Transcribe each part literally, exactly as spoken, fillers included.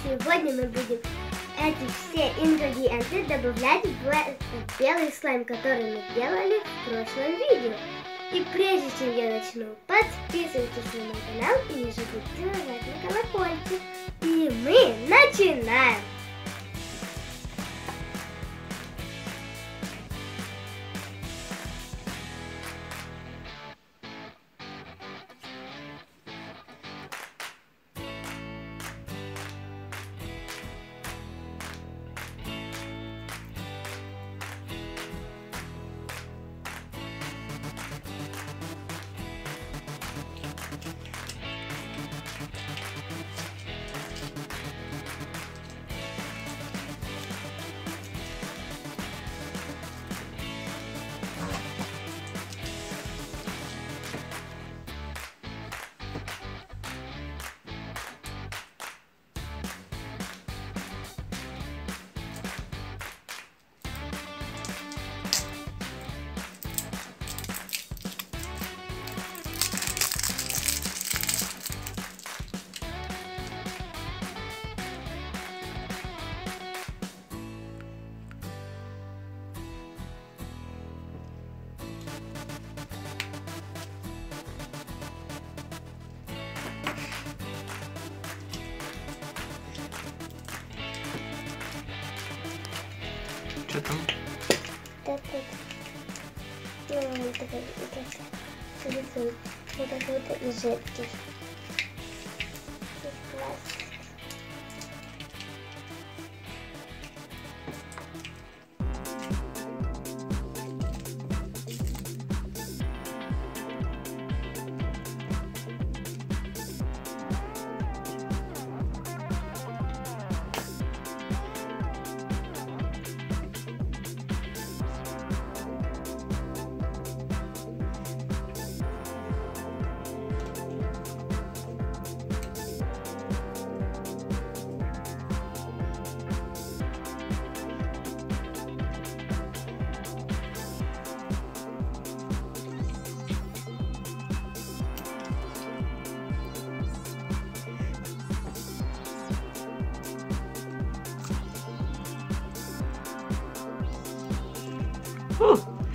Сегодня мы будем эти все ингредиенты добавлять в этот белый слайм, который мы делали в прошлом видео. И прежде чем я начну, подписывайтесь на мой канал и не забудьте нажать на колокольчик. И мы начинаем! Что там? Так вот. Ну, вот такой, вот вот такой вот жидкий. Фу.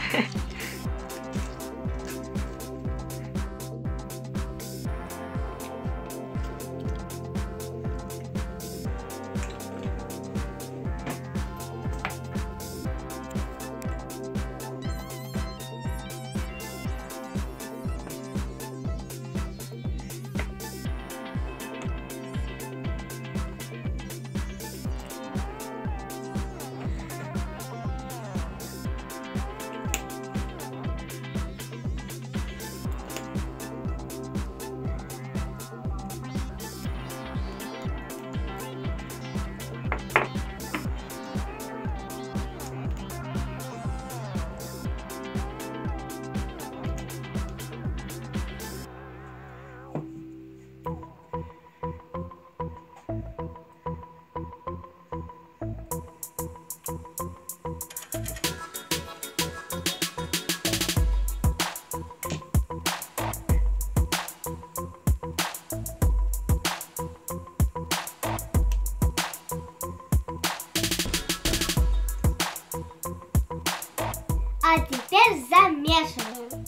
А теперь замешиваем.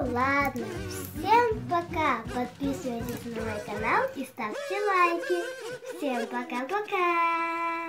ладно. Всем пока. Подписывайтесь на мой канал и ставьте лайки. Всем пока-пока.